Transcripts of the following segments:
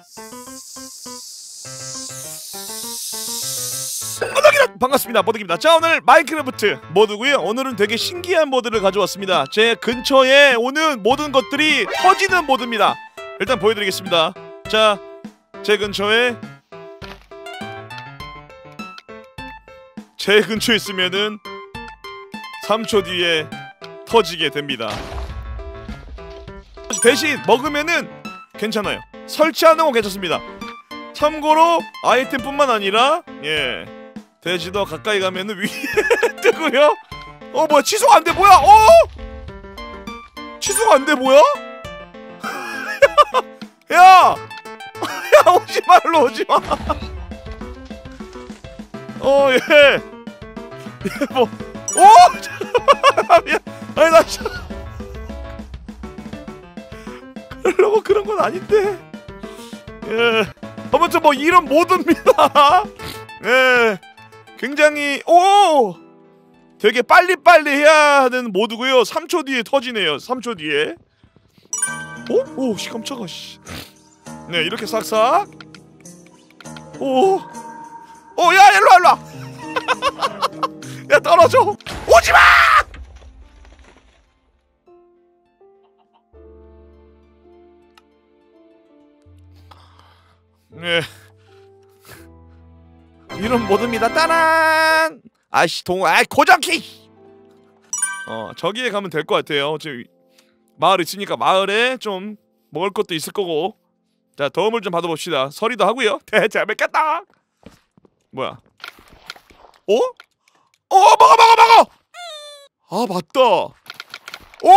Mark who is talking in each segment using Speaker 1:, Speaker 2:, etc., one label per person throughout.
Speaker 1: 반갑습니다. 모드입니다. 자, 오늘 마인크래프트 모드고요. 오늘은 되게 신기한 모드를 가져왔습니다. 제 근처에 오는 모든 것들이 터지는 모드입니다. 일단 보여드리겠습니다. 자, 제 근처에 있으면은 3초 뒤에 터지게 됩니다. 대신 먹으면은 괜찮아요. 설치하는 건 괜찮습니다. 참고로 아이템뿐만 아니라 돼지도 가까이 가면은 위에 뜨고요. 뭐야, 취소가 안 돼. 뭐야? 취소가 안 돼. 뭐야? 야 오지마. 일로 오지마. 미안. 아니 나 그러려고 그런 건 아닌데. 아무튼 뭐 이런 모드입니다. 굉장히 되게 빨리빨리 해야 하는 모드고요. 3초 뒤에 터지네요. 3초 뒤에. 씨, 깜짝아. 씨. 네, 이렇게 싹싹. 야, 일로 와. 야, 떨어져. 오지마. 네, 이런 모드입니다. 따란. 아이씨, 고장키. 저기에 가면 될 것 같아요. 지금 마을 있으니까 마을에 좀 먹을 것도 있을 거고. 자, 도움을 좀 받아봅시다. 서리도 하고요. 잘 뵙겠다. 뭐야? 먹어. 아, 맞다. 먹어.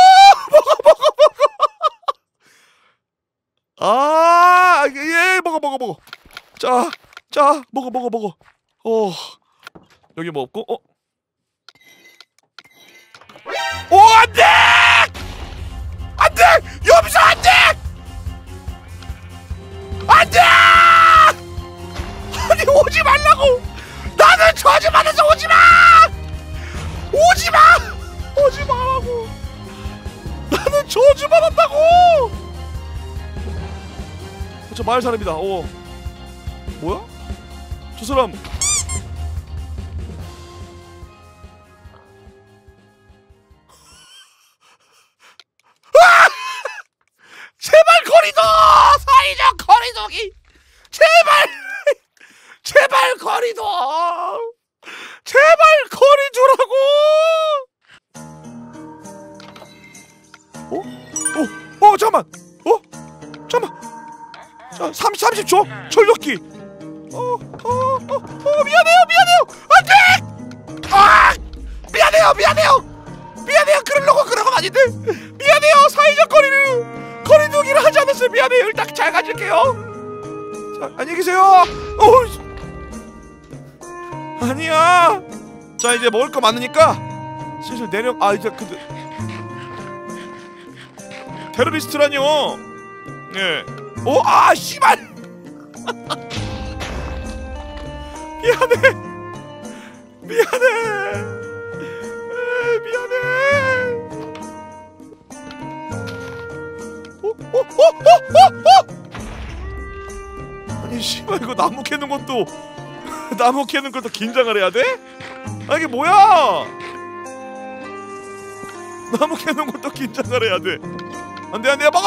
Speaker 1: 먹어. 자, 먹어. 여기 뭐 없고, 안돼! 여기서 안돼! 아니, 오지 말라고! 나는 저주받아서 오지 마라고! 나는 저주받았다고! 저 마을 사람이다. 뭐야? 저 사람. 제발 거리둬! 사이적 거리두기! 제발 거리둬! 제발 거리두라고! 잠깐만! 잠깐만! 자, 30초! 철벽기! 미안해요! 안 돼! 미안해요! 그러려고 그런 건 아닌데! 미안해요! 사이적 거리두기를 하지 않았어요! 미안해요! 일단 잘 가질게요! 자, 안녕히 계세요! 아니야! 자, 이제 먹을 거 많으니까 슬슬 이제 테러리스트라뇨! 씨발! 미안해. 아니, 씨발, 이거 나무 캐는 것도 긴장을 해야 돼? 이게 뭐야? 나무 캐는 것도 긴장을 해야 돼. 안돼. 먹어!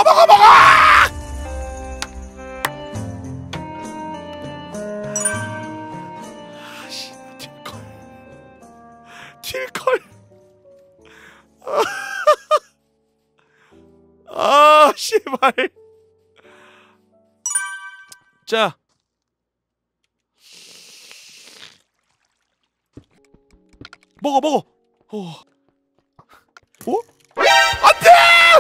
Speaker 1: 틸걸. 씨발. 자, 먹어. 안돼!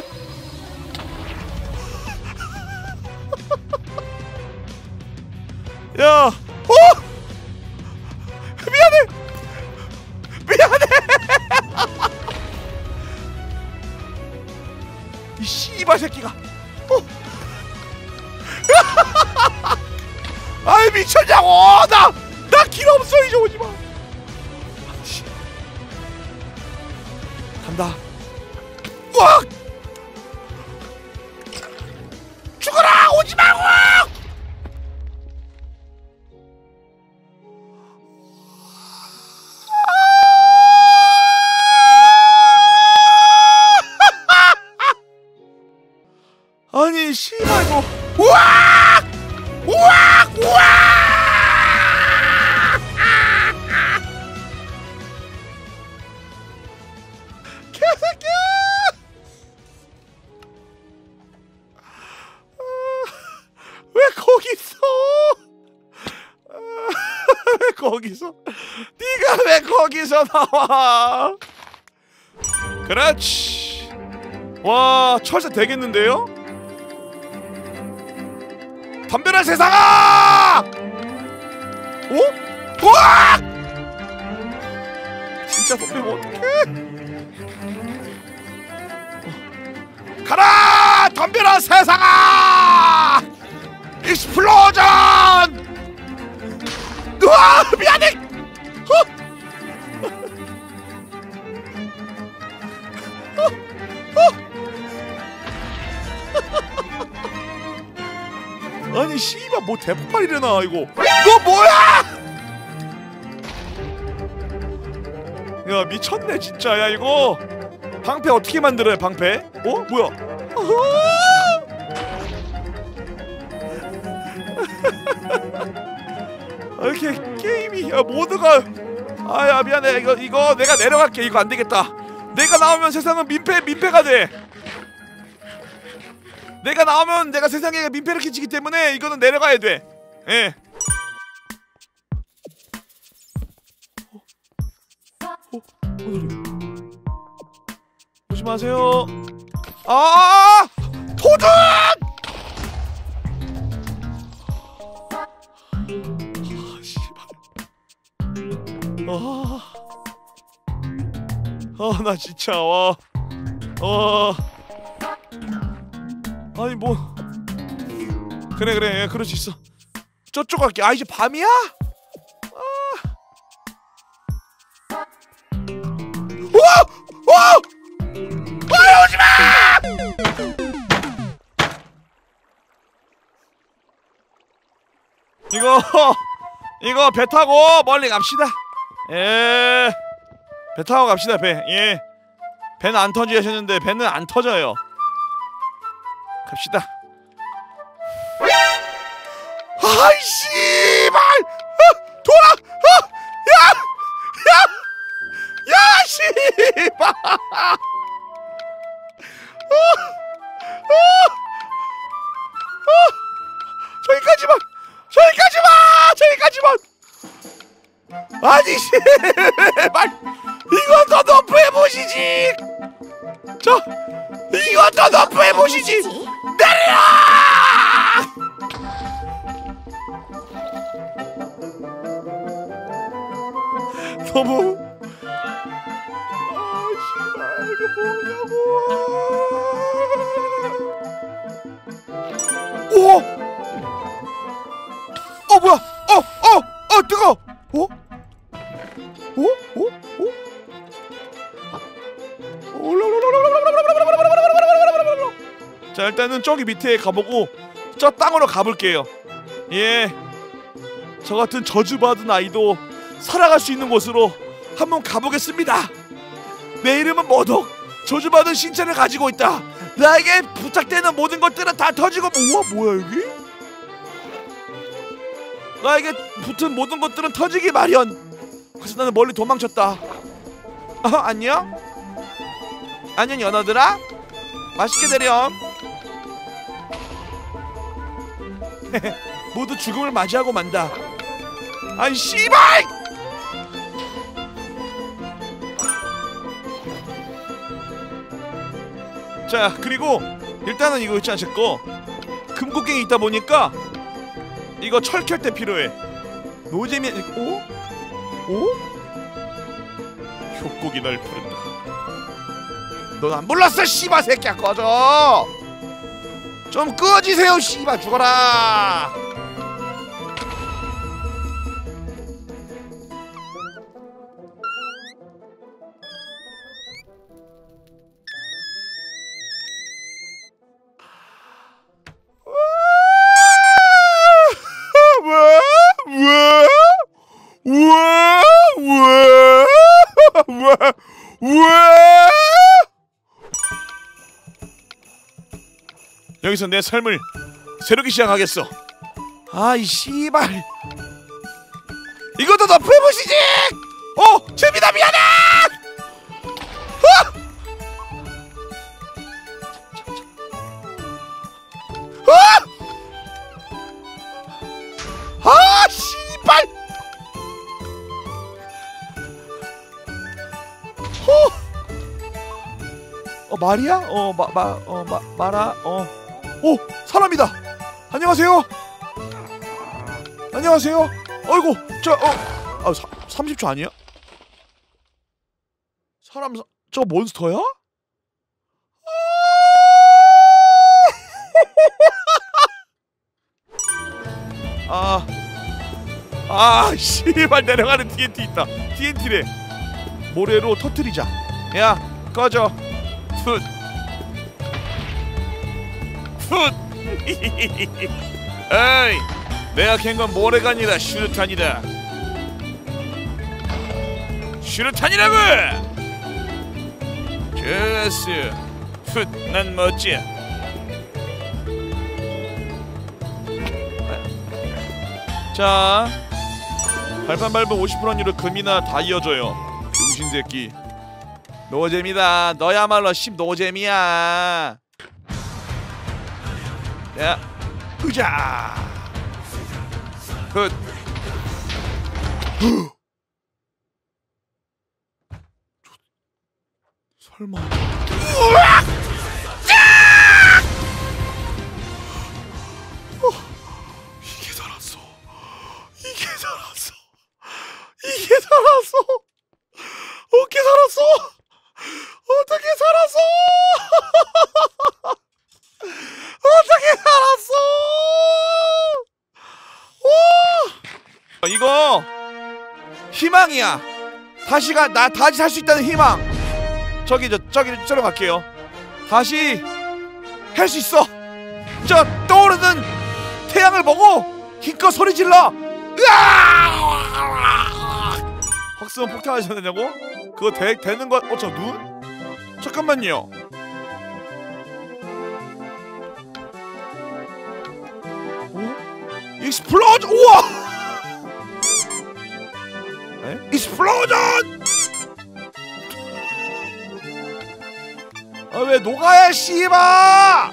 Speaker 1: 야, 미안해. 이 씨발 새끼가. 아이, 미쳤냐고! 나 길 없어. 이제 오지 마. 간다. 죽어라! 오지 말고! 씨발 이거. 우악! 우악! 우악! 개새끼야! 왜 거기 있어? 왜 거기서? 네가 왜 거기서 나와? 그렇지. 와, 철새 되겠는데요? 덤벼라 세상아! 오? 우악! 진짜 덤비면 어떡해? 가라! 덤벼라 세상아! 익스플로전! 으아! 미안해! 아니 씨발 뭐 대폭발 일어나 이거. 너 뭐야? 야 미쳤네 진짜. 야 이거 방패 어떻게 만들어요 방패? 어? 뭐야? 이렇게 게임이 야 모두가 아야 미안해. 이거 내가 내려갈게. 이거 안 되겠다. 내가 나오면 세상은 민폐가 돼. 내가 나오면 내가 세상에 민폐를 끼치기 때문에 이거는 내려가야 돼. 예. 조심하세요. 아! 토준! 나 진짜 아니 뭐 그래 그럴 수 있어. 저쪽 갈게. 아 이제 밤이야? 우와! 오지마! 이거 배 타고 멀리 갑시다. 예. 배 타고 갑시다 배. 예. 배는 안 터지 하셨는데 배는 안 터져요. 갑시다. 아이 씨발! 돌아! 야 씨발! 저기까지만! 아니 씨발! 이거 더 너프해 보시지! 이거 더 너프해 보시지! 내려! 너무 씨발 이거 뭐냐고. 뭐야? 뜨거. 자 일단은 저기 밑에 가보고 저 땅으로 가볼게요. 예, 저 같은 저주받은 아이도 살아갈 수 있는 곳으로 한번 가보겠습니다. 내 이름은 모독. 저주받은 신체를 가지고 있다. 나에게 부탁되는 모든 것들은 다 터지고. 우와 뭐야 여기? 나에게 붙은 모든 것들은 터지기 마련. 그래서 나는 멀리 도망쳤다. 안녕 연어들아. 맛있게 되렴. 모두 죽음을 맞이하고 만다. 아이 씨발! 자 그리고 일단은 이거 있잖아 제거 금곡갱이 있다 보니까 이거 철 켤 때 필요해. 노잼이. 협곡이 날 부른다. 넌 안 불렀어 씨발 새끼야. 꺼져. 좀 꺼지세요 씨발. 죽어라. 여기서 내 삶을 새롭게 시작하겠어. 아이 씨발 이것도 너프해보시지. 재민아 미안해. 씨발. 말이야? 말아. 사람이다. 안녕하세요. 안녕하세요. 아이고, 30초 아니야? 저거 몬스터야? 씨발 내려가는 TNT 있다. TNT래. 모래로 터뜨리자. 야, 꺼져. 훗. 에이, 내가 캔 건 모래가 아니라 슈르탄이다. 슈르탄이라고! 좋았어. 훗, 난 멋지야. 자, 발판 밟으면 50% 확률로 금이나 다 이어져요. 병신 새끼. 노잼이다. 너야말로 노잼이야. 야, 으자. 굿. 설마. 이게 살았어. 어떻게 살았어? 이거 희망이야. 다시 살 수 있다는 희망. 저기로 갈게요. 다시 할 수 있어. 저 떠오르는 태양을 보고 힘껏 소리 질러. 확스원 폭탄하셔야 되냐고? 그거 되는 거? 저 눈? 잠깐만요. 익스플로전! 우와! 익스플로전! 왜 녹아야 씨바!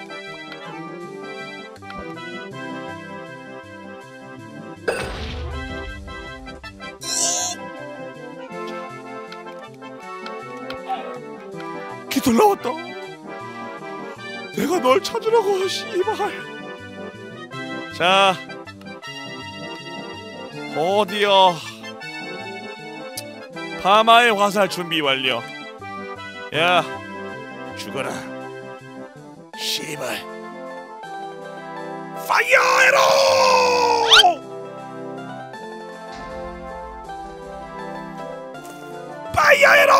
Speaker 1: 깃털 나왔다. 내가 널 찾으라고 씨발. 자, 어디요? 파마의 화살 준비 완료. 야, 죽어라 씨발. 파이어 에로! 파이어 에로!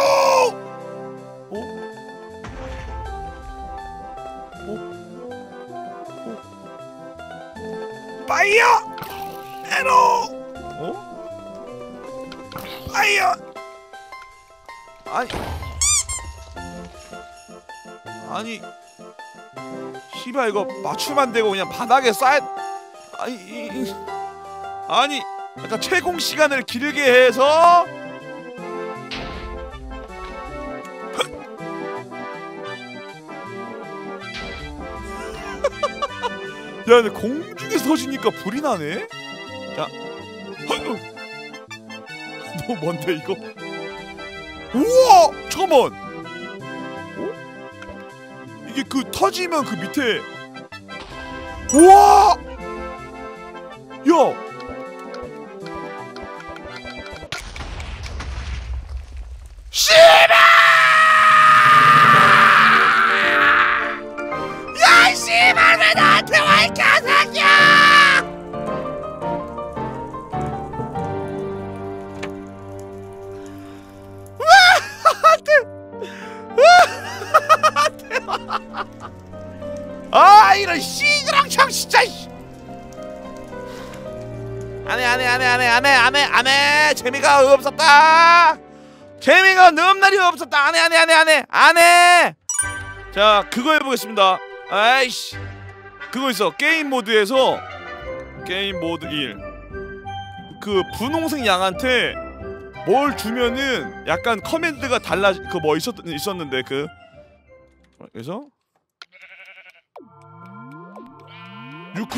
Speaker 1: 파이어 에로! 파이어! 아니 씨발 이거 맞추면 안 되고 그냥 바닥에 쌓여. 아니 약간 채공 시간을 길게 해서. 야, 근데 공중에서 터지니까 불이 나네? 자, 너무 뭔데 이거? 우와! 잠깐만! 이게 그 터지면 그 밑에. 우와! 야! 씨발! 야, 씨발 왜 나한테 와 이 개새끼야! 이런 씨드랑창 진짜. 안해. 재미가 없었다. 재미가 넘날이 없었다. 안해. 자, 그거 해보겠습니다. 아이씨, 그거 있어. 게임 모드에서 게임 모드 1 그 분홍색 양한테 뭘 주면은 약간 커맨드가 달라. 그 뭐 있었는데 그 그래서 유쿨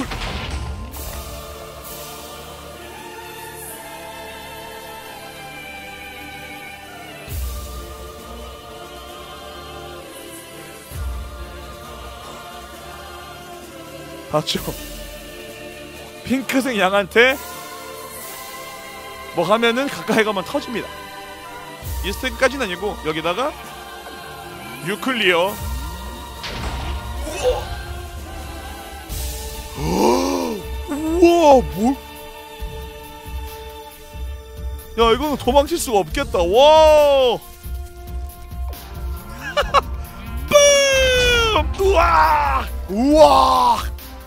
Speaker 1: 봤죠? 핑크색 양한테 뭐 하면은 가까이 가면 터집니다. 이스택까지는 아니고 여기다가 뉴클리어. 우와 뭐? 야 이거는 도망칠 수가 없겠다. 와. 뿜! 우와! 우와!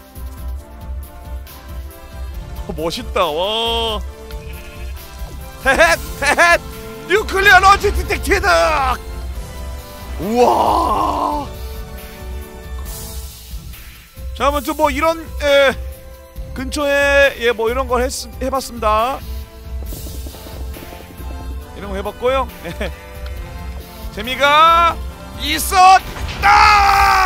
Speaker 1: 멋있다. 와. 헤헷 헤헷 뉴클리어 런치 디텍티드. 우와. 자 아무튼 뭐 이런 근처에 뭐 이런 걸 해봤습니다. 이런 거 해봤고요. 재미가 있었다.